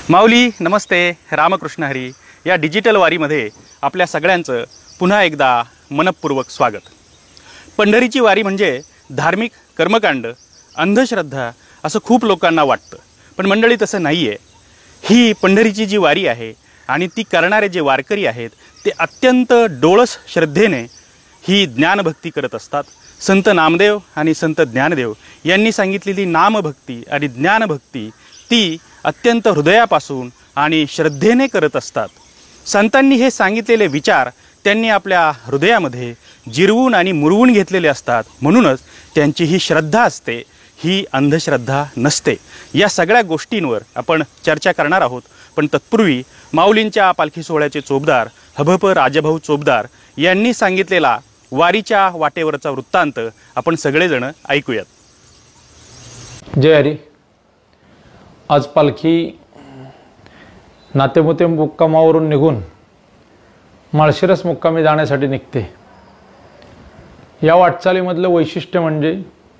माऊली नमस्ते, रामकृष्ण हरी या डिजिटल वारीमध्ये आपल्या सगळ्यांचं पुन्हा एकदा मनपूर्वक स्वागत। पंढरीची वारी म्हणजे धार्मिक कर्मकांड, अंधश्रद्धा असं खूप लोकांना वाटतं, पण मंडळी तसं नाही आहे। ही पंढरीची जी वारी आहे आणि ती करणारे जे वारकरी आहेत ते अत्यंत डोळस श्रद्धेने ही ज्ञानभक्ती करत असतात। संत नामदेव आणि संत ज्ञानदेव यांनी सांगितलेली नामभक्ती आणि ज्ञानभक्ती ती अत्यंत हृदयापासून आणि श्रद्धेने करत असतात। संतांनी हे सांगितलेले विचार त्यांनी आपल्या हृदयामध्ये जिरवून आणि मुरवून घेतलेले असतात, म्हणूनच त्यांची ही श्रद्धा असते, ही अंधश्रद्धा नसते। या सगळ्या गोष्टींवर आपण चर्चा करणार आहोत, पण तत्पूर्वी माऊलींच्या पालखी सोहळ्याचे चोपदार हभप राजभाऊ चोपदार यांनी सांगितलेला वारीच्या वाटेवरचा वृत्तांत आपण सगळेजण ऐकूयात। जय हरी। आज पालखी नातेमोते मुक्कामावरून निघून माळशिरस मुक्कामी जाण्यासाठी निघते। या वाटचालीमधलं वैशिष्ट्य म्हणजे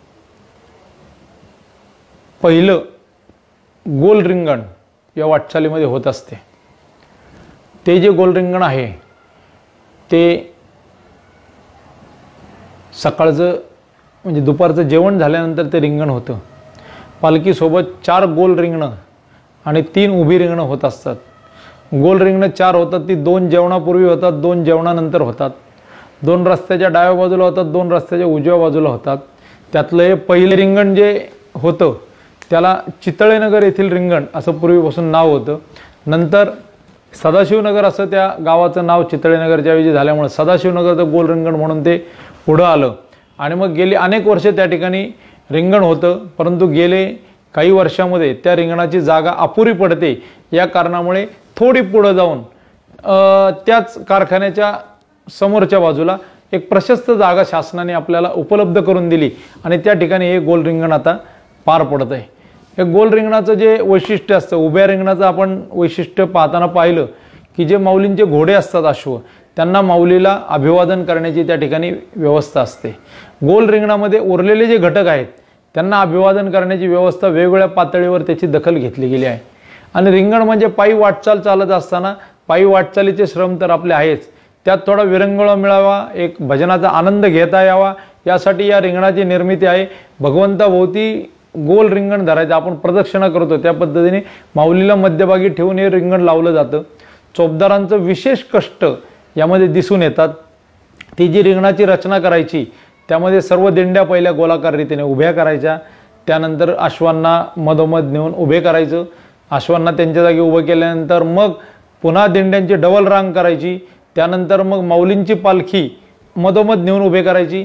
पहिलं गोल रिंगण या वाटचालीमध्ये होत असते। ते जे गोल रिंगण आहे ते सकाळचं म्हणजे दुपारचं जेवण झाल्यानंतर ते रिंगण होतं। पालखीसोबत 4 गोल रिंगणं आणि 3 उभी रिंगणं होत असतात। गोल रिंगणं 4 होतात, ती 2 जेवणापूर्वी होतात, 2 जेवणानंतर होतात, 2 रस्त्याच्या डाव्या बाजूला होतात, 2 रस्त्याच्या उजव्या बाजूला होतात। त्यातलं हे पहिलं रिंगण जे होतं त्याला चितळेनगर येथील रिंगण असं पूर्वीपासून नाव होतं। नंतर सदाशिवनगर असं त्या गावाचं नाव चितळेनगरच्या ऐवजी झाल्यामुळे सदाशिवनगरचं गोल रिंगण म्हणून ते पुढं आलं आणि मग गेली अनेक वर्ष त्या ठिकाणी रिंगण होतं, परंतु गेले काही वर्षामध्ये त्या रिंगणाची जागा अपुरी पडते। या कारणामुळे थोडी पुढे जाऊन त्याच कारखान्याच्या समोरच्या बाजूला एक प्रशस्त जागा शासनाने आपल्याला उपलब्ध करून दिली आणि त्या ठिकाणी हे गोल रिंगण आता पार पडत आहे। हे गोल रिंगणाचं जे वैशिष्ट्य असतं, उभ्या रिंगणाचं आपण वैशिष्ट्य पाहताना पाहिलं की जे माऊलींचे घोडे असतात अश्व, त्यांना माऊलीला अभिवादन करण्याची त्या ठिकाणी व्यवस्था असते। गोल रिंगणामध्ये उरलेले जे घटक आहेत त्यांना अभिवादन करण्याची व्यवस्था वेगवेगळ्या पातळीवर त्याची दखल घेतली गेली आहे। आणि रिंगण म्हणजे पायी वाटचाल चालत असताना पायी वाटचालीचे श्रम तर आपले आहेच, त्यात थोडा विरंगुळा मिळावा, एक भजनाचा आनंद घेता यावा यासाठी या रिंगणाची निर्मिती आहे। भगवंताभोवती गोल रिंगण धरायचं, आपण प्रदक्षिणा करतो त्या पद्धतीने माऊलीला मध्यभागी ठेवून हे रिंगण लावलं जातं। चोपदारांचं विशेष कष्ट यामध्ये दिसून येतात। ती जी रिंगणाची रचना करायची त्यामध्ये सर्व दिंड्या पहिल्या गोलाकार रीतीने उभ्या करायच्या, त्यानंतर अश्वांना मधोमध नेऊन उभे करायचं, अश्वांना त्यांच्या जागी उभं केल्यानंतर मग पुन्हा दिंड्यांची डबल रांग करायची, त्यानंतर मग माऊलींची पालखी मधोमध नेऊन उभे करायची।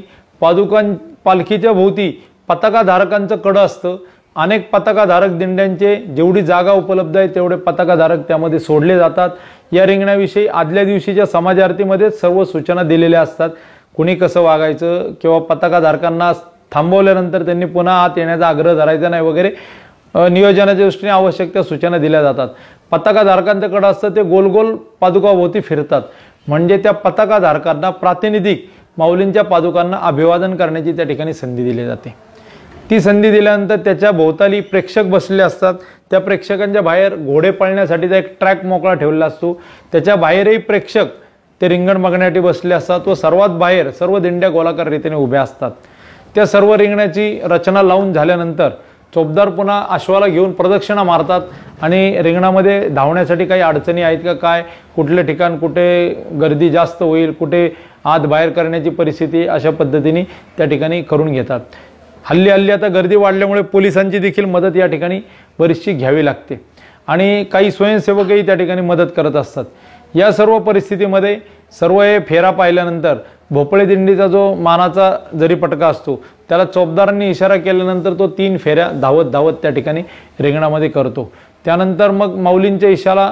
पालखीच्या भोवती पताकाधारकांचं कडं असतं, अनेक पताकाधारक दिंड्यांचे जेवढी जागा उपलब्ध आहे तेवढे पताकाधारक त्यामध्ये सोडले जातात। या रिंगणाविषयी आदल्या दिवशीच्या समाजारतीमध्ये सर्व सूचना दिलेल्या असतात, कुणी कसं वागायचं किंवा पताकाधारकांना थांबवल्यानंतर त्यांनी पुन्हा आत येण्याचा आग्रह धरायचा नाही वगैरे नियोजनाच्या दृष्टीने आवश्यक त्या सूचना दिल्या जातात। पताकाधारकांचं कडं असतं ते गोल गोल पादुकाभोवती फिरतात, म्हणजे त्या पताकाधारकांना प्रातिनिधिक माऊलींच्या पादुकांना अभिवादन करण्याची त्या ठिकाणी संधी दिली जाते। ती संधी दिल्यानंतर त्याच्या भोवताली प्रेक्षक बसलेले असतात, त्या प्रेक्षकांच्या बाहेर घोडे पळण्यासाठीचा एक ट्रॅक मोकळा ठेवलेला असतो, त्याच्या बाहेरही प्रेक्षक ते रिंगण बघण्यासाठी बसले असतात व सर्वात बाहेर सर्व दिंड्या गोलाकार रीतीने उभ्या असतात। त्या सर्व रिंगणाची रचना लावून झाल्यानंतर चोपदार पुन्हा अश्वाला घेऊन प्रदक्षिणा मारतात आणि रिंगणामध्ये धावण्यासाठी काही अडचणी आहेत का काय, कुठले ठिकाण कुठे गर्दी जास्त होईल, कुठे आत बाहेर करण्याची परिस्थिती, अशा पद्धतीने त्या ठिकाणी करून घेतात। हल्ली आता गर्दी वाढल्यामुळे पोलिसांची देखील मदत या ठिकाणी बरीचशी घ्यावी लागते आणि काही स्वयंसेवकही त्या ठिकाणी मदत करत असतात। या सर्व परिस्थितीमध्ये सर्व हे फेरा पाहिल्यानंतर भोपळे दिंडीचा जो मानाचा जरी पटका असतो त्याला चोपदारांनी इशारा केल्यानंतर तो 3 फेऱ्या धावत त्या ठिकाणी रिंगणामध्ये करतो। त्यानंतर मग माऊलींच्या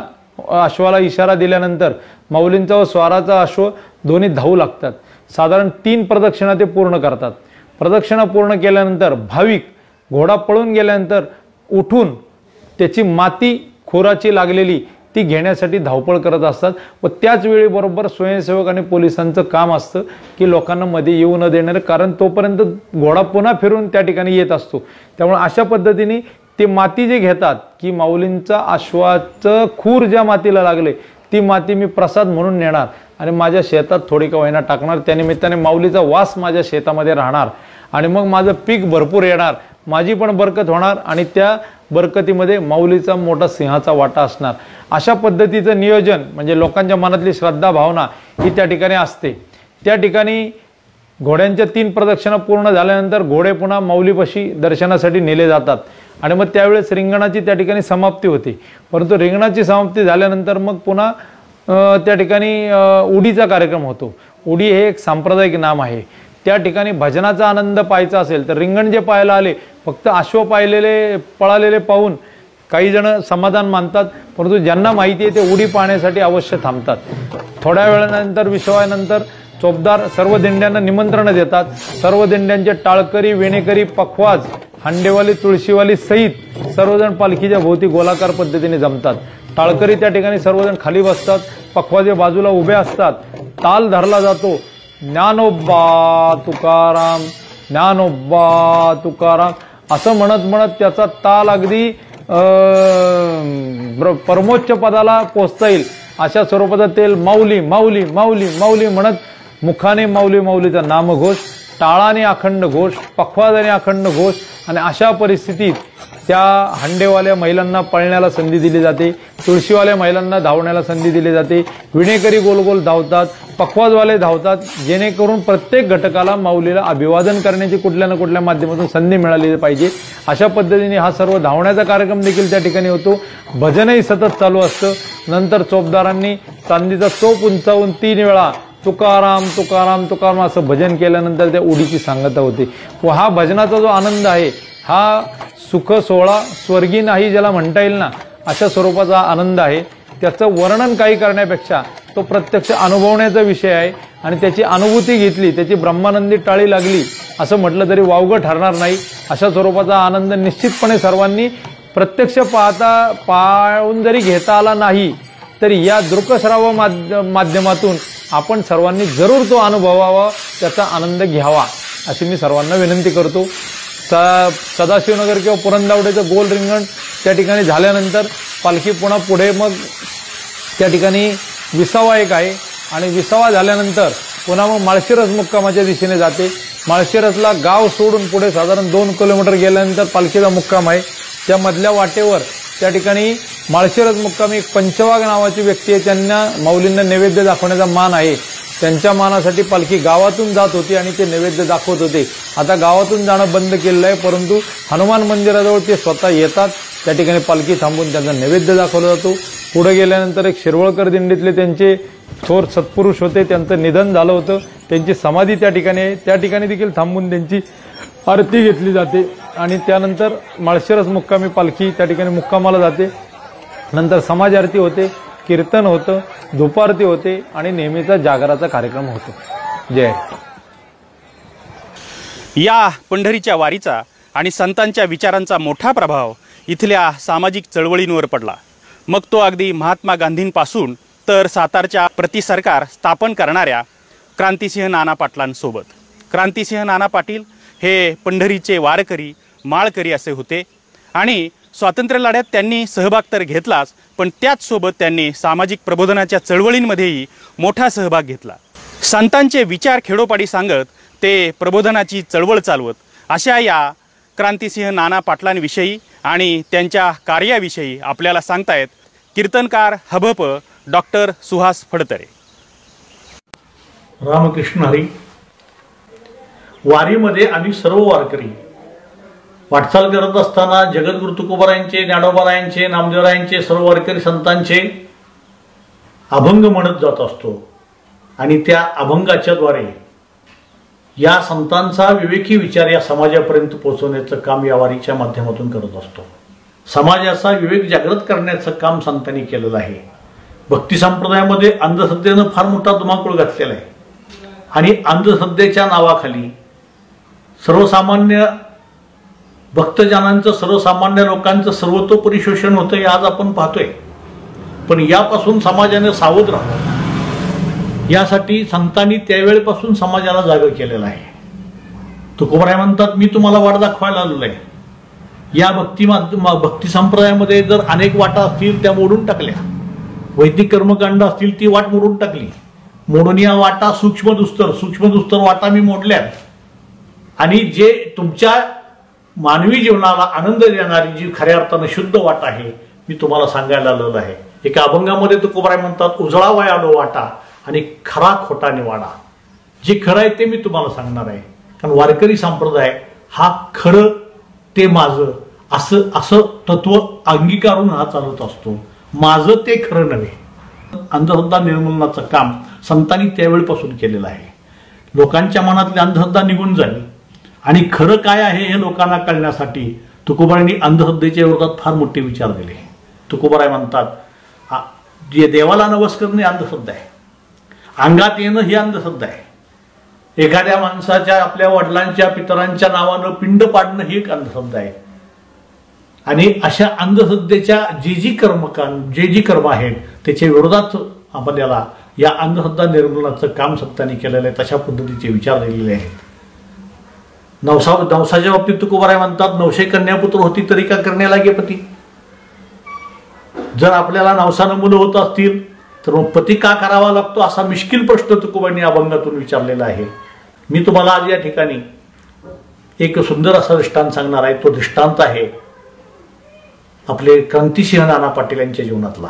अश्वाला इशारा दिल्यानंतर माऊलींचा व स्वाराचा अश्व दोन्ही धावू लागतात। साधारण 3 प्रदक्षिणा ते पूर्ण करतात। प्रदक्षिणा पूर्ण केल्यानंतर भाविक घोडा पळून गेल्यानंतर उठून त्याची माती खोराची लागलेली ती घेण्यासाठी धावपळ करत असतात व त्याच वेळी बरोबर स्वयंसेवक आणि पोलिसांचं काम असतं की लोकांना मध्ये येऊ न देणार, कारण तोपर्यंत घोडा पुन्हा फिरून त्या ठिकाणी येत असतो। त्यामुळे अशा पद्धतीने ते माती जे घेतात की माऊलींचा अश्वाचं खूर ज्या मातीला लागले ती माती मी प्रसाद म्हणून नेणार आणि माझ्या शेतात थोडी का होईना टाकणार, त्यानिमित्ताने माऊलीचा वास माझ्या शेतामध्ये राहणार आणि मग माझं पीक भरपूर येणार, माझी पण बरकत होणार आणि त्या बरकतीमध्ये माऊलीचा मोठा सिंहाचा वाटा असणार. अशा पद्धतीचं नियोजन म्हणजे लोकांच्या मनातली श्रद्धा भावना ही त्या ठिकाणी असते. त्या ठिकाणी घोड्यांच्या 3 प्रदक्षिणा पूर्ण झाल्यानंतर घोडे पुन्हा माऊलीपाशी दर्शनासाठी नेले जातात आणि मग त्यावेळेस रिंगणाची त्या ठिकाणी समाप्ती होते. परंतु रिंगणाची समाप्ती झाल्यानंतर मग पुन्हा त्या ठिकाणी उडीचा कार्यक्रम होतो. उडी हे एक सांप्रदायिक नाम आहे. त्या ठिकाणी भजनाचा आनंद पाहायचा असेल तर रिंगण जे पाहायला आले फक्त अश्व पाहिलेले पळालेले पाहून काही जण समाधान मानतात, परंतु ज्यांना माहिती आहे ते उडी पाहण्यासाठी अवश्य थांबतात. थोड्या वेळानंतर विश्वानंतर चोपदार सर्व दिंड्यांना निमंत्रण देतात. सर्व दिंड्यांचे टाळकरी, वेणेकरी, पखवाज, हांडेवाली, तुळशीवाली सहित सर्वजण पालखीच्या भोवती गोलाकार पद्धतीने जमतात. टाळकरी त्या ठिकाणी सर्वजण खाली बसतात, पखवाजे बाजूला उभे असतात. ताल धरला जातो, ज्ञानोबा तुकाराम, ज्ञानोबा तुकाराम असं म्हणत म्हणत त्याचा ताल अगदी परमोच्च पदाला पोचता येईल अशा स्वरूपाचा तेल माऊली माऊली माऊली माऊली म्हणत मुखाने माऊली माऊलीचा नामघोष, टाळाने अखंड घोष, पखवाजाने अखंड घोष आणि अशा परिस्थितीत त्या हांडेवाल्या महिलांना पळण्याला संधी दिली जाते, तुळशीवाल्या महिलांना धावण्याला संधी दिली जाते, विणेकरी गोल गोल धावतात, पखवाजवाले धावतात, जेणेकरून प्रत्येक घटकाला माऊलीला अभिवादन करण्याची कुठल्या ना कुठल्या माध्यमातून संधी मिळाली पाहिजे. अशा पद्धतीने हा सर्व धावण्याचा कार्यक्रम देखील त्या ठिकाणी होतो. भजनही सतत चालू असतं. नंतर चोपदारांनी चांदीचा चोप उंचावून 3 वेळा तुकाराम तुकाराम तुकाराम असं भजन केल्यानंतर त्या उडीची सांगता होते. व हा भजनाचा जो आनंद आहे हा सुख सोहळा स्वर्गीय नाही ज्याला म्हणता येईल ना अशा स्वरूपाचा आनंद आहे. त्याचं वर्णन काही करण्यापेक्षा तो प्रत्यक्ष अनुभवण्याचा विषय आहे आणि त्याची अनुभूती घेतली, त्याची ब्रह्मानंदी टाळी लागली असं म्हटलं तरी वावगं ठरणार नाही. अशा स्वरूपाचा आनंद निश्चितपणे सर्वांनी प्रत्यक्ष पाहून जरी घेता आला नाही तरी या दृकश्राव्य माध्यमातून आपण सर्वांनी जरूर तो अनुभवावा, त्याचा आनंद घ्यावा अशी मी सर्वांना विनंती करतो. सदाशिवनगर किंवा पुरंदावड्याचं गोल रिंगण त्या ठिकाणी झाल्यानंतर पालखी पुन्हा पुढे मग त्या ठिकाणी विसावा एक आहे आणि विसावा झाल्यानंतर पुन्हा मग माळशिरस मुक्कामाच्या दिशेने जाते. माळशिरसला गाव सोडून पुढे साधारण 2 किलोमीटर गेल्यानंतर पालखीचा मुक्काम आहे. त्या मधल्या वाटेवर त्या ठिकाणी माळशिरस मुक्कामी एक पंचवाघ नावाची व्यक्ती आहे, त्यांना माऊलींना नैवेद्य दाखवण्याचा मान आहे. त्यांच्या मानासाठी पालखी गावातून जात होती आणि ते नैवेद्य दाखवत होते. आता गावातून जाणं बंद केलेलं आहे, परंतु हनुमान मंदिराजवळ ते स्वतः येतात. त्या ठिकाणी पालखी थांबून त्यांचा नैवेद्य दाखवला जातो. पुढे गेल्यानंतर एक शिरवळकर दिंडीतले त्यांचे थोर सत्पुरुष होते, त्यांचं निधन झालं होतं, त्यांची समाधी त्या ठिकाणी आहे. त्या ठिकाणी देखील थांबून त्यांची आरती घेतली जाते आणि त्यानंतर माळशिरस मुक्कामी पालखी त्या ठिकाणी मुक्कामाला जाते. नंतर समाज आरती होते, कीर्तन होतं, धूपारती होते आणि नेहमीचा जागराचा कार्यक्रम होतो. जय. या पंढरीच्या वारीचा आणि संतांच्या विचारांचा मोठा प्रभाव इथल्या सामाजिक चळवळींवर पडला. मग तो अगदी महात्मा गांधींपासून तर सातारच्या प्रतिसरकार स्थापन करणाऱ्या क्रांतिसिंह नाना पाटलांसोबत. क्रांतिसिंह नाना पाटील हे पंढरीचे वारकरी माळकरी असे होते आणि स्वातंत्र्य लढ्यात त्यांनी सहभाग तर घेतलाच, पण त्याचसोबत त्यांनी सामाजिक प्रबोधनाच्या चळवळींमध्येही मोठा सहभाग घेतला. संतांचे विचार खेडोपाडी सांगत ते प्रबोधनाची चळवळ चालवत अशा या क्रांतिसिंह नाना पाटलांविषयी आणि त्यांच्या कार्याविषयी आपल्याला सांगतायत कीर्तनकार हभप डॉक्टर सुहास फडतरे. रामकृष्ण हरी. वारीमध्ये आम्ही सर्व वारकरी वाटचाल करत असताना जगद्गुरु तुकोबारायांचे, ज्ञानोबारायांचे, नामदेवरायांचे, सर्व वारकरी संतांचे अभंग म्हणत जात असतो आणि त्या अभंगाच्या द्वारे या संतांचा विवेकी विचार या समाजापर्यंत पोहोचवण्याचं काम या वारीच्या माध्यमातून करत असतो. समाजाचा विवेक जागृत करण्याचं काम संतांनी केलेलं आहे. भक्ती संप्रदायामध्ये अंधश्रद्धेनं फार मोठा धुमाकूळ घातलेला आहे आणि अंधश्रद्धेच्या नावाखाली सर्वसामान्य भक्तजनांचं, सर्वसामान्य लोकांचं सर्वतोपरी शोषण होतं हे आज आपण पाहतोय. पण यापासून समाजाने सावध राहावं यासाठी संतांनी त्यावेळेपासून समाजाला जागं केलेलं आहे. तुकोबाराय म्हणतात, मी तुम्हाला वाट दाखवायला आलेलो आहे. या भक्ती संप्रदायामध्ये जर अनेक वाटा असतील त्या मोडून टाकल्या, वैदिक कर्मकांड असतील ती वाट मोडून टाकली, मोडून या वाटा सूक्ष्म दुस्तर वाटा मी मोडल्या आणि जे तुमच्या मानवी जीवनाला आनंद देणारी जी खऱ्या अर्थानं शुद्ध वाट आहे मी तुम्हाला सांगायला आलेलं आहे. एका अभंगामध्ये तुकोबाराय म्हणतात, उजळा वय आलो वाटा आणि खरा खोटा निवाडा. जे खरं आहे ते मी तुम्हाला सांगणार आहे. कारण वारकरी संप्रदाय हा खरं ते माझं असं तत्व अंगीकारून हा चालत असतो. माझं ते खरं नव्हे. अंधश्रद्धा निर्मूलनाचं काम संतांनी त्यावेळीपासून केलेलं आहे. लोकांच्या मनातली अंधश्रद्धा निघून जावी आणि खरं काय आहे हे लोकांना कळण्यासाठी तुकोबारायांनी अंधश्रद्धेच्या विरोधात फार मोठे विचार दिले. तुकोबाराय म्हणतात, जे देवाला नवस करणे अंधश्रद्धा आहे, अंगात येणं ही अंधश्रद्धा आहे, एखाद्या माणसाच्या आपल्या वडिलांच्या पितरांच्या नावानं पिंड पाडणं ही एक अंधश्रद्धा आहे. आणि अशा अंधश्रद्धेच्या जी कर्म आहेत त्याच्या विरोधात आपल्याला या अंधश्रद्धा निर्मूलनाचं काम संतांनी केलेलं आहे. तशा पद्धतीचे विचार दिलेले आहेत. नवसाच्या बाबतीत तुकोबाराय म्हणतात, नवशे कन्यापुत्र होती तरी का करण्या लागे पती. जर आपल्याला नवसानं मुलं होत असतील तर मग पती का करावा लागतो असा मिश्किल प्रश्न तुकोबांनी अभंगातून विचारलेला आहे. मी तुम्हाला आज या ठिकाणी एक सुंदर असा दृष्टांत सांगणार आहे. तो दृष्टांत आहे आपले क्रांतिसिंह नाना पाटील यांच्या जीवनातला.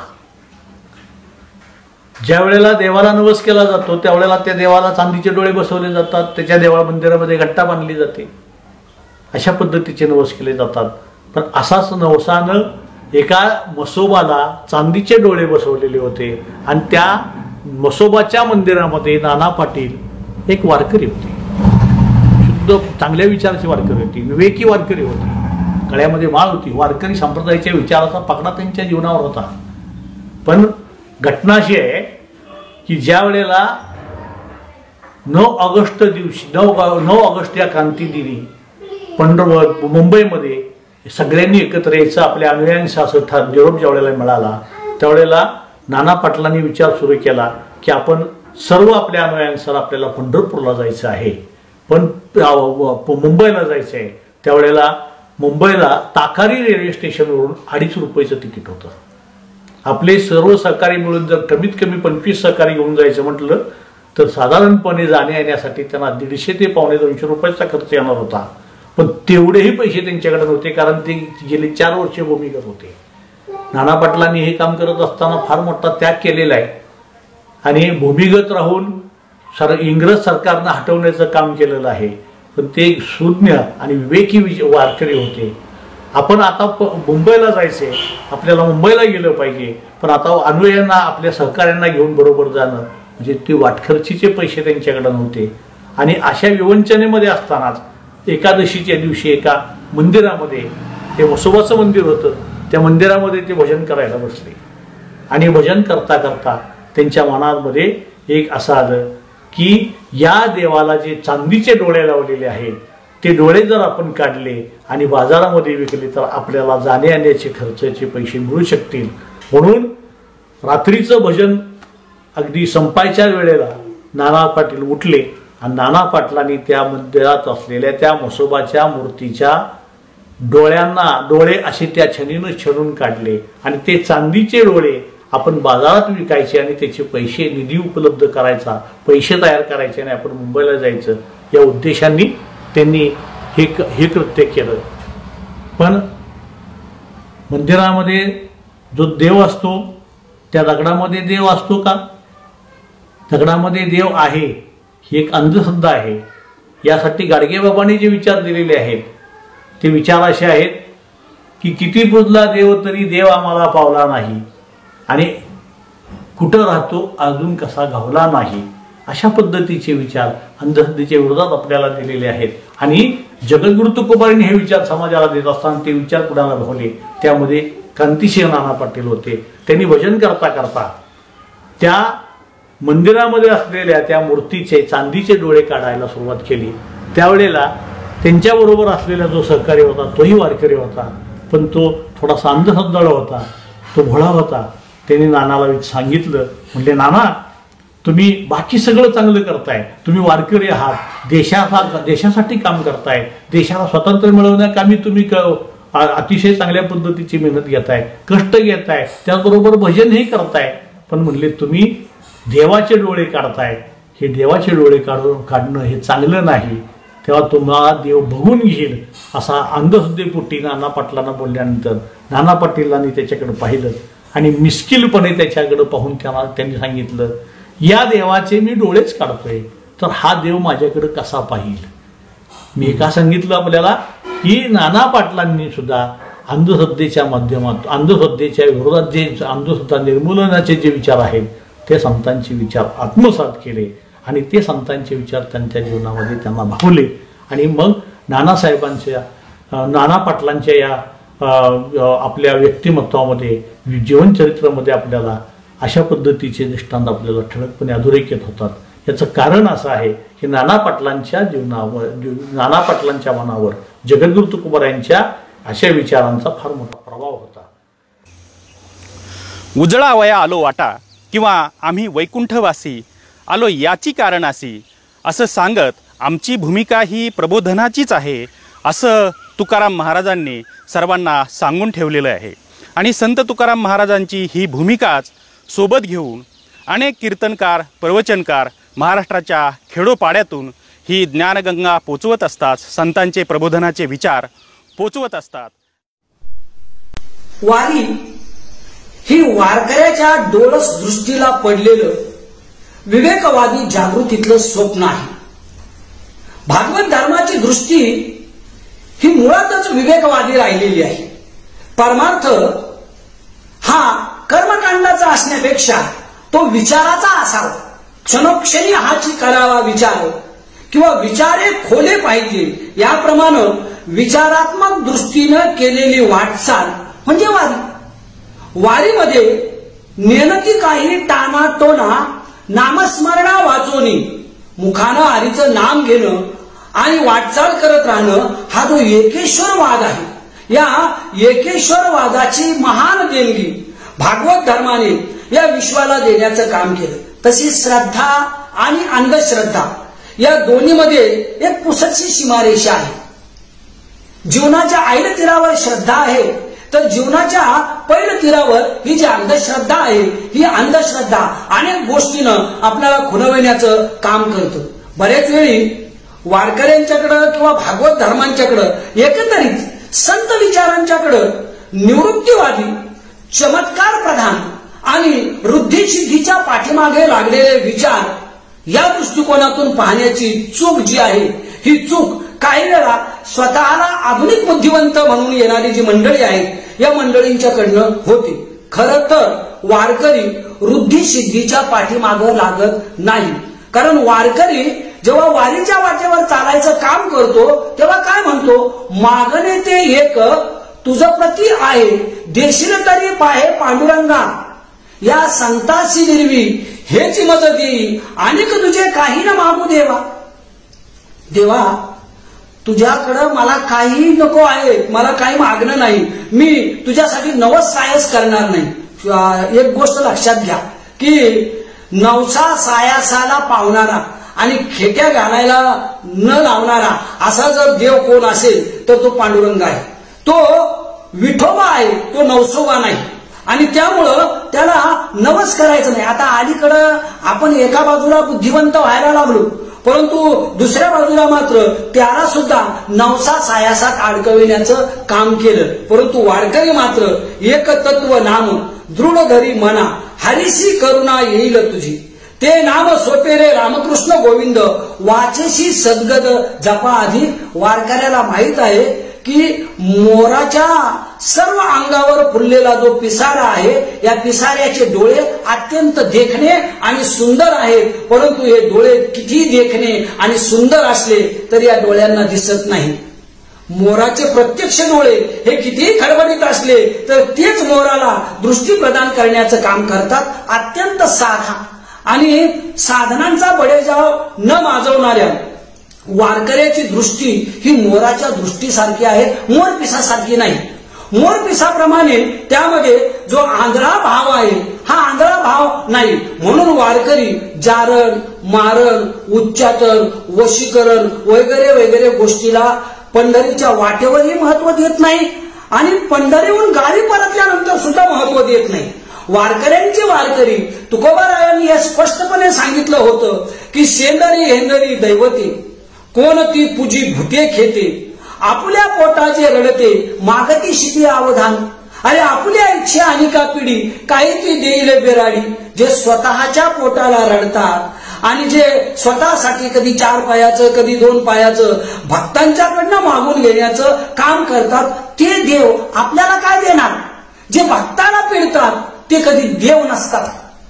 ज्या वेळेला देवाला नवस केला जातो त्यावेळेला त्या देवाला चांदीचे डोळे बसवले जातात, त्याच्या देवाळ मंदिरामध्ये घट्टा बांधली जाते, अशा पद्धतीचे नवस केले जातात. पण असाच नवसानं एका मसोबाला चांदीचे डोळे बसवलेले होते आणि त्या मसोबाच्या मंदिरामध्ये नाना पाटील एक वारकरी होते. शुद्ध चांगल्या विचाराची वारकरी होती, विवेकी वारकरी होती, गळ्यामध्ये माळ होती. वारकरी संप्रदायाच्या विचाराचा पकडा त्यांच्या जीवनावर होता. पण घटना अशी आहे की ज्या वेळेला 9 ऑगस्ट दिवशी 9 ऑगस्ट या क्रांती दिनी मुंबईमध्ये सगळ्यांनी एकत्र यायचं आपल्या अनुयायांचा असं निरोप ज्या वेळेला मिळाला त्यावेळेला नाना पाटलांनी विचार सुरू केला की आपण सर्व आपल्या अनुयायांसह आपल्याला पंढरपूरला जायचं आहे, पण मुंबईला जायचं आहे. त्यावेळेला मुंबईला ताकारी रेल्वे स्टेशनवरून 2.5 रुपयाचं तिकीट होतं. आपले सर्व सहकारी मिळून जर कमीत कमी 25 सहकारी घेऊन जायचं म्हटलं तर साधारणपणे जाण्या येण्यासाठी त्यांना 150 ते $250 रुपयाचा खर्च येणार होता. पण तेवढेही पैसे त्यांच्याकडे नव्हते कारण ते गेले 4 वर्ष भूमिगत होते. नाना पाटलांनी हे काम करत असताना फार मोठा त्याग केलेला आहे आणि भूमिगत राहून इंग्रज सरकारनं हटवण्याचं काम केलेलं आहे. पण ते एक सुज्ञ आणि विवेकी वारकरी होते. आपण आता मुंबईला जायचे, आपल्याला मुंबईला गेलं पाहिजे, पण आता अनुयायांना आपल्या सहकार्यांना घेऊन बरोबर जाणं म्हणजे ते वाटखर्चीचे पैसे त्यांच्याकडे नव्हते. आणि अशा विवंचनेमध्ये असतानाच एकादशीच्या दिवशी एका मंदिरामध्ये, ते वसोबाचं मंदिर होतं, त्या मंदिरामध्ये ते भजन करायला बसले आणि भजन करता करता त्यांच्या मनामध्ये एक असं आलं की या देवाला जे चांदीचे डोळे लावलेले आहेत ते डोळे जर आपण काढले आणि बाजारामध्ये विकले तर आपल्याला जाणे येण्याचे खर्चाचे पैसे मिळू शकतील. म्हणून रात्रीचं भजन अगदी संपायच्या वेळेला नाना पाटील उठले आणि नाना पाटलांनी त्या मंदिरात असलेल्या त्या म्हसोबाच्या मूर्तीच्या डोळे असे त्या छनीनं छनून काढले आणि ते चांदीचे डोळे आपण बाजारात विकायचे आणि त्याचे पैसे निधी उपलब्ध करायचा, पैसे तयार करायचे आणि आपण मुंबईला जायचं या उद्देशाने त्यांनी हे कृत्य केलं. पण मंदिरामध्ये जो देव असतो त्या दगडामध्ये देव असतो का? दगडामध्ये देव आहे ही एक अंधश्रद्धा आहे. यासाठी गाडगेबाबांनी जे विचार दिलेले आहेत ते विचार असे आहेत की किती पुजला देव तरी देव आम्हाला पावला नाही आणि कुठं राहतो अजून कसा घावला नाही. अशा पद्धतीचे विचार अंधश्रद्धेच्या विरोधात आपल्याला दिलेले आहेत. आणि जगद्गुरु तुकोबारायांनी हे विचार समाजाला देत असताना ते विचार कुणाला भावले त्यामध्ये क्रांतिसिंह नाना पाटील होते. त्यांनी भजन करता करता त्या मंदिरामध्ये असलेल्या त्या मूर्तीचे चांदीचे डोळे काढायला सुरुवात केली. त्यावेळेला त्यांच्याबरोबर असलेला जो सहकारी होता तोही वारकरी होता, पण तो थोडासा अंधश्रद्धाळू होता, तो भोळा होता. त्यांनी नानाला सांगितलं, म्हणले नाना तुम्ही बाकी सगळं चांगलं करताय, तुम्ही वारकरी आहात, देशासाठी काम करताय, देशाला स्वातंत्र्य मिळवण्याकामी तुम्ही अतिशय चांगल्या पद्धतीची मेहनत घेताय, कष्ट घेताय, त्याचबरोबर भजनही करताय, पण म्हणले तुम्ही देवाचे डोळे काढताय, हे देवाचे डोळे काढणं हे चांगलं नाही, तेव्हा तुम्हाला देव बघून घेईल असा अंधश्रद्धेपोटी नाना पाटलांना बोलल्यानंतर नाना पाटीलांनी त्याच्याकडे पाहिलं आणि मिस्किलपणे त्याच्याकडे पाहून त्यांनी सांगितलं, या देवाचे मी डोळेच काढतोय तर हा देव माझ्याकडे कसा पाहिल. मी का सांगितलं आपल्याला की नाना पाटलांनी सुद्धा अंधश्रद्धेच्या माध्यमातून अंधश्रद्धेच्या विरोधात जे अंधश्रद्धा निर्मूलनाचे जे विचार आहेत ते संतांचे विचार आत्मसात केले आणि ते संतांचे विचार त्यांच्या जीवनामध्ये त्यांना भावले आणि मग नानासाहेबांच्या नाना पाटलांच्या या आपल्या व्यक्तिमत्वामध्ये जीवनचरित्रामध्ये आपल्याला अशा पद्धतीचे दृष्टांत आपल्याला ठळकपणे अधोरेखित होतात. याचं कारण असं आहे की नाना पाटलांच्या मनावर जगद्गुरु तुकोबारायांच्या अशा विचारांचा फार मोठा प्रभाव होता. उजळावया आलो वाटा किंवा आम्ही वैकुंठवासी आलो याची कारणासी असं सांगत आमची भूमिका ही प्रबोधनाचीच आहे असं तुकाराम महाराजांनी सर्वांना सांगून ठेवलेलं आहे. आणि संत तुकाराम महाराजांची ही भूमिकाच सोबत घेऊन अनेक कीर्तनकार प्रवचनकार महाराष्ट्राच्या खेडोपाड्यातून ही ज्ञानगंगा पोचवत असतात, संतांचे प्रबोधनाचे विचार पोचवत असतात. वारी ही वारकऱ्याच्या डोळस दृष्टीला पडलेलं विवेकवादी जागृतीतलं स्वप्न आहे. भागवत धर्माची दृष्टी ही मुळातच विवेकवादी राहिलेली आहे. परमार्थ हा कर्मकांडाचा असण्यापेक्षा तो विचाराचा असावा. क्षणोक्षणी हाची करावा विचार किंवा विचारे खोले पाहिजे याप्रमाणे विचारात्मक दृष्टीनं केलेली वाटचाल म्हणजे वारी. वारीमध्ये मेहनती काही टाणाटोणा नामस्मरणा वाचोनी मुखानं हरीचं नाम घेणं आणि वाटचाल करत राहणं हा जो एकेश्वरवाद आहे. या एकेश्वरवादाची महान देणगी भागवत धर्माने या विश्वाला देण्याचं काम केलं. तशी श्रद्धा आणि अंधश्रद्धा या दोन्हीमध्ये एक पुसटशी सीमारेषा आहे. जीवनाच्या ऐन तीरावर श्रद्धा आहे तर जीवनाच्या पैल तीरावर ही जी अंधश्रद्धा आहे ही अंधश्रद्धा अनेक गोष्टीनं आपल्याला खुणवण्याचं काम करतं. बऱ्याच वेळी वारकऱ्यांच्याकडं किंवा भागवत धर्मांच्याकडं एकंदरीत संत विचारांच्याकडं निवृत्तीवादी चमत्कार प्रधान आणि वृद्धिसिद्धीच्या पाठीमागे लागलेले विचार या दृष्टिकोनातून पाहण्याची चूक जी आहे ही चूक काही वेळा स्वतःला आधुनिक बुद्धिवंत म्हणून येणारी जी मंडळी आहेत या मंडळींच्याकडनं होते. खरं तर वारकरी वृद्धिसिद्धीच्या पाठीमागे लागत नाही. कारण वारकरी जेव्हा वारीच्या वाटेवर चालायचं काम करतो तेव्हा काय म्हणतो, मागणे ते एक तुझं प्रती आहे देशील तरी पाहे पांडुरंगा या संताची निर्वी हेच मदत येई आणि तुझे काही न मागू देवा. देवा तुझ्याकडं मला काही नको आहे, मला काही मागणं नाही, मी तुझ्यासाठी नवस सायस करणार नाही. एक गोष्ट लक्षात घ्या की नवसा सायासाला पावणारा आणि खेट्या घालायला न लावणारा असा जर देव कोण असेल तर तो पांडुरंग आहे. तो विठोबा आहे, तो नवसोबा नाही. आणि त्यामुळं त्याला नवस करायचं नाही. आता अलीकडं आपण एका बाजूला बुद्धिवंत व्हायला लागलो परंतु दुसऱ्या बाजूला मात्र त्याला सुद्धा नवसा सायासात अडकविण्याचं काम केलं. परंतु वारकरी मात्र एक तत्व नाम दृढ धरी मना हरिसी करुणा येईल तुझी ते नाम सोपे रे रामकृष्ण गोविंद वाचेशी सद्गद जपा आधी. वारकऱ्याला माहित आहे की मोराच्या सर्व अंगावर फुललेला जो पिसारा आहे या पिसाऱ्याचे डोळे अत्यंत देखणे आणि सुंदर आहेत. परंतु हे डोळे किती देखणे आणि सुंदर असले तरी या डोळ्यांना दिसत नाही. मोराचे प्रत्यक्ष डोळे हे कितीही खडबडीत असले तर तेच मोराला दृष्टी प्रदान करण्याचं काम करतात. अत्यंत साधा आणि साधनांचा बडेजाव न माजवणाऱ्या वारकऱ्याची दृष्टी ही मोराच्या दृष्टीसारखी आहे, मोरपिसासारखी नाही. मोरपिसाप्रमाणे त्यामध्ये जो आंधळा भाव आहे हा आंधळा भाव नाही. म्हणून वारकरी जारण मारण उच्चाटन वशीकरण वगैरे वगैरे गोष्टीला पंढरीच्या वाटेवरही महत्व देत नाही आणि पंढरीहून गावी परतल्यानंतर सुद्धा महत्व देत नाही. वारकऱ्यांचे वारकरी तुकोबारायांनी हे स्पष्टपणे सांगितलं होतं की शेंदरी हेंदरी दैवते, कोण ती पूजी भूते खेते, आपुल्या पोटाचे रडते मागती शिती अवधान. अरे आपल्या इच्छा आणि का पिढी काही ती देईल बेराडी. जे स्वतःच्या पोटाला रडतात आणि जे स्वतःसाठी कधी 4 पायाचं कधी 2 पायाचं भक्तांच्याकडनं मागून घेण्याचं काम करतात, ते देव आपल्याला काय देणार. जे भक्ताला पिडतात ते कधी देव नसतात.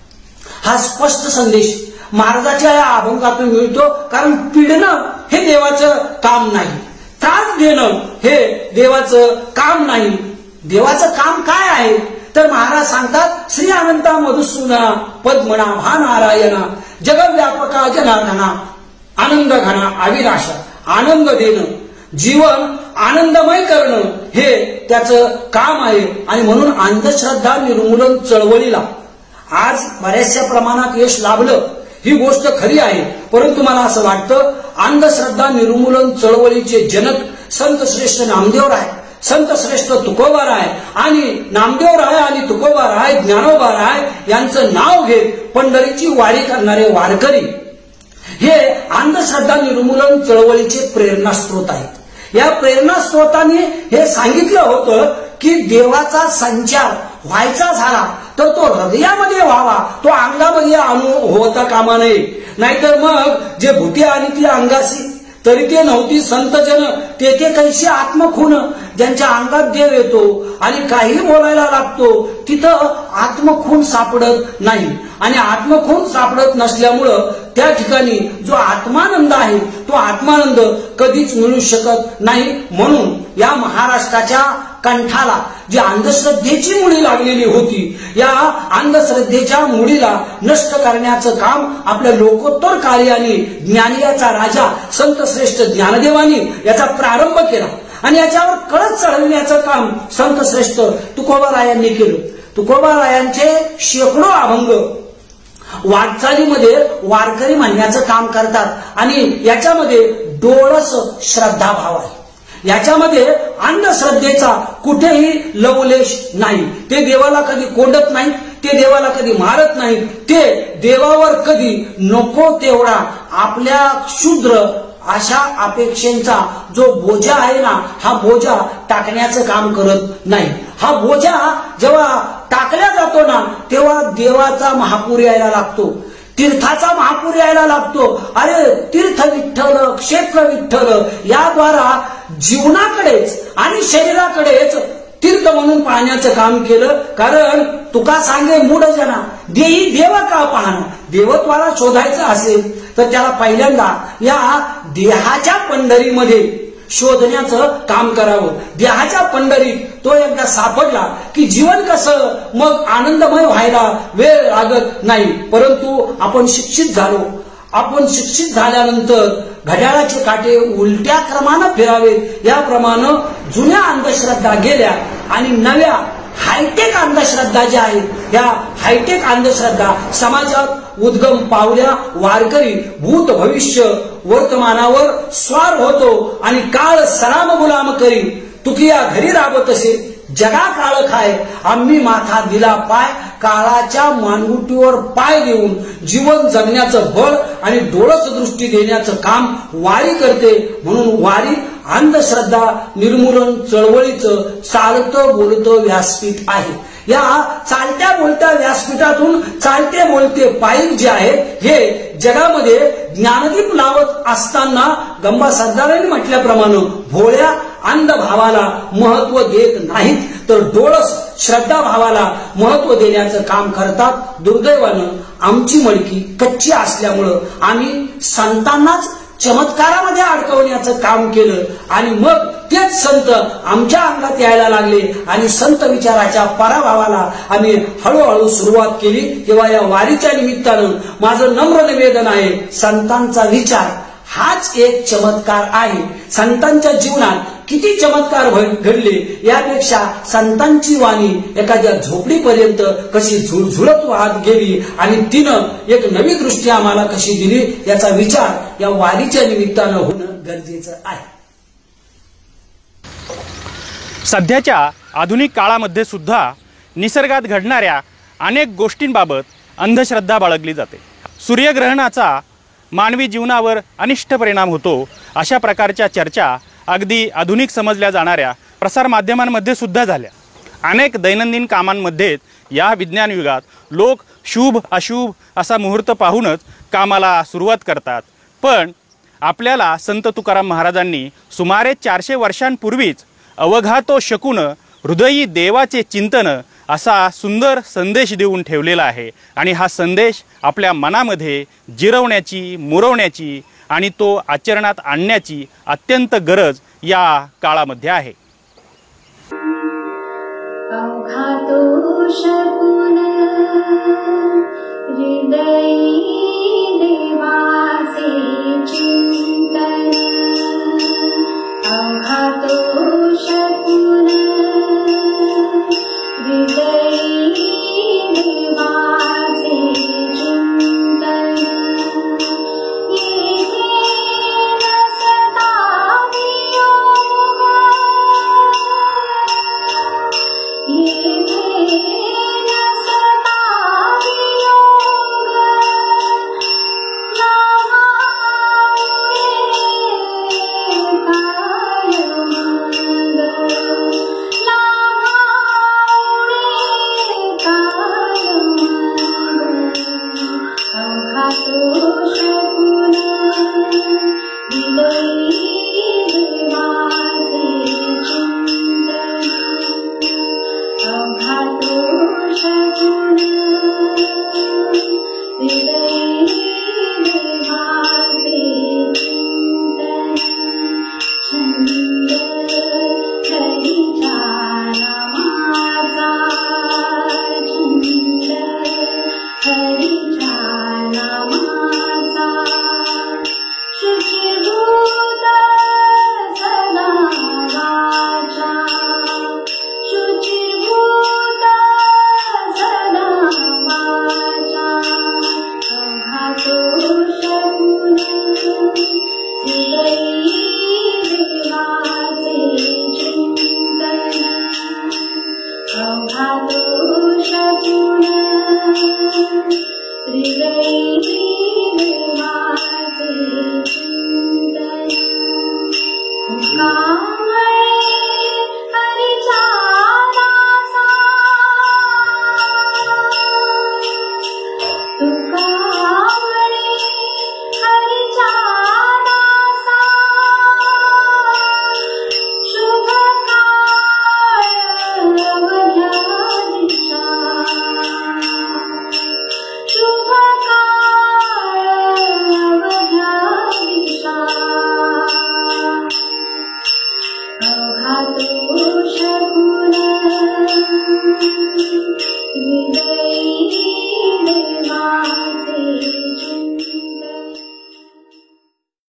हा स्पष्ट संदेश महाराजाच्या या अभंगातून मिळतो. कारण पिडणं हे देवाचं काम नाही, त्रास देणं हे देवाचं काम नाही. देवाचं काम काय आहे तर महाराज सांगतात, श्री अनंता मधुसूदना पद्मना भा नारायणा जगव्यापका जनार्दना आनंद घना अविनाशा. आनंद देणं, जीवन आनंदमय करणं हे त्याचं काम आहे. आणि म्हणून अंधश्रद्धा निर्मूलन चळवळीला आज बऱ्याचशा प्रमाणात यश लाभलं, ही गोष्ट खरी आहे. परंतु मला असं वाटतं अंधश्रद्धा निर्मूलन चळवळीचे जनक संत श्रेष्ठ नामदेवराय, संत श्रेष्ठ तुकोबाराय आणि नामदेवराय आणि तुकोबाराय ज्ञानोबाराय यांचं नाव घेत पंढरीची वारी करणारे वारकरी हे अंधश्रद्धा निर्मूलन चळवळीचे प्रेरणास्त्रोत आहेत. या प्रेरणास्त्रोतांनी हे सांगितलं होतं की देवाचा संचार व्हायचा झाला तर तो हृदयामध्ये व्हावा, तो अंगामध्ये होता कामा नये. नाहीतर मग जे भूते आणि ती अंगाशी तरी ते नव्हती संतजन ते कैशी आत्मखून. ज्यांच्या अंगात देव येतो आणि काही बोलायला लागतो तिथं आत्मखून सापडत नाही. आणि आत्मखून सापडत नसल्यामुळं त्या ठिकाणी जो आत्मानंद आहे तो आत्मानंद कधीच मिळू शकत नाही. म्हणून या महाराष्ट्राच्या कंठाला जी अंधश्रद्धेची मुळी लागलेली होती, या अंधश्रद्धेच्या मुळीला नष्ट करण्याचं काम आपल्या लोकोत्तर कार्याने ज्ञानियाचा राजा संत श्रेष्ठ ज्ञानदेवानी याचा प्रारंभ केला. आणि याच्यावर कळस चढविण्याचं काम संत श्रेष्ठ तुकोबारायांनी केलं. तुकोबारायांचे शेकडो अभंग वाटचालीमध्ये वारकरी म्हणण्याचं काम करतात. आणि याच्यामध्ये डोळस श्रद्धाभाव आहे. याच्यामध्ये अंधश्रद्धेचा कुठेही लवलेश नाही. ते देवाला कधी कोंडत नाही, ते देवाला कधी मारत नाही, ते देवावर कधी नको तेवढा आपल्या क्षुद्र अशा अपेक्षेचा जो बोजा आहे ना, हा बोजा टाकण्याचं काम करत नाही. हा बोजा जेव्हा टाकला जातो ना तेव्हा देवाचा महापूर यायला लागतो, तीर्थाचा महापूर यायला लागतो. अरे तीर्थ विठ्ठल, क्षेत्र विठ्ठल याद्वारा जीवनाकडेच आणि शरीराकडेच तीर्थ म्हणून पाहण्याचं काम केलं. कारण तुका सांगे मूढ जना देही देव का पाहणं. देवत्वाला शोधायचं असेल तर त्याला पहिल्यांदा या देहाच्या पंढरीमध्ये शोधण्याचं काम करावं. देहाच्या पंढरीत तो एकदा सापडला की जीवन कसं मग आनंदमय व्हायला वेळ लागत नाही. परंतु आपण शिक्षित झालो, आपण शिक्षित झाल्यानंतर घड्याळाचे काटे उलट्या क्रमानं फिरावेत याप्रमाणे जुन्या अंधश्रद्धा गेल्या आणि नव्या हायटेक अंधश्रद्धा ज्या आहेत या हायटेक अंधश्रद्धा समाजात उद्गम पावल्या. वारकरी भूत भविष्य वर्तमानावर स्वार होतो आणि काळ सलाम गुलाम करी तुकिया घरी राबत असे जगा काळ खाय आम्ही माथा दिला पाय. काळाच्या मानगुटीवर पाय देऊन जीवन जगण्याचं बळ आणि डोळस दृष्टी देण्याचं काम वारी करते. म्हणून वारी अंधश्रद्धा निर्मूलन चळवळीचं चालतं बोलतं व्यासपीठ आहे. या चालत्या बोलत्या व्यासपीठातून चालते बोलते पायी जे आहे हे जगामध्ये ज्ञानदीप लावत असताना गंबा सरदारांनी म्हटल्याप्रमाणे भोळ्या अंध भावाला महत्व देत नाहीत तर डोळस श्रद्धा भावाला महत्व देण्याचं काम करतात. दुर्दैवानं आमची मडकी कच्ची असल्यामुळं आम्ही संतांनाच चमत्कारामध्ये अडकवण्याचं काम केलं आणि मग तेच संत आमच्या अंगात यायला लागले आणि संत विचाराच्या पराभवाला आम्ही हळूहळू सुरुवात केली. तेव्हा या वारीच्या निमित्तानं माझं नम्र निवेदन आहे, संतांचा विचार हाच एक चमत्कार आहे. संतांच्या जीवनात किती चमत्कार घडले यापेक्षा संतांची वाणी एखाद्या झोपडीपर्यंत कशी झुळझुळत वाहत गेली आणि तिनं एक नवी दृष्टी आम्हाला कशी दिली याचा विचार या वारीच्या निमित्तानं होणं गरजेचं आहे. सध्याच्या आधुनिक काळामध्ये सुद्धा निसर्गात घडणाऱ्या अनेक गोष्टींबाबत अंधश्रद्धा बाळगली जाते। सूर्यग्रहणाचा मानवी जीवनावर अनिष्ट परिणाम होतो अशा प्रकारच्या चर्चा अगदी आधुनिक समजल्या जाणाऱ्या प्रसारमाध्यमांमध्ये सुद्धा झाल्या। अनेक दैनंदिन कामांमध्ये या विज्ञान युगात लोक शुभ अशुभ असा मुहूर्त पाहूनच कामाला सुरुवात करतात। पण आपल्याला संत तुकाराम महाराजांनी सुमारे 400 वर्षांपूर्वीच अवघातो शकून हृदयी देवाचे चिंतन असा सुंदर संदेश देऊन ठेवलेला आहे आणि हा संदेश आपल्या मनामध्ये जिरवण्याची, मुरवण्याची आणि तो आचरणात आणण्याची अत्यंत गरज या काळामध्ये आहे। अवघातो शकून हृदयी देवाचे चिंतन, अवघातो शकून हृदयी देवाचे चिंतन, येथे नसता वियोग, येथे नसता वियोग, नावामुळे कायमंद, नावामुळे कायमंद, अवघातो शकून हृदयी देवाचे चिंतन, अवघातो शकून हृदयी देवाचे चिंतन, छंद हरीचा नामाचा, छंद हरीचा नामाचा, शुचिभूत सदा वाचा, शुचिभूत सदा वाचा, अवघातो शकून हृदयी देवाचे चिंतन, अवघातो शकून हृदयी देवाचे चिंतन, तुकामुळे हरीचा दासा, तुकामुळे हरीचा दासा, शुभ काळ अवघ्या दिशा, शुभ काळ अवघ्या दिशा, अवघातो शकून हृदयी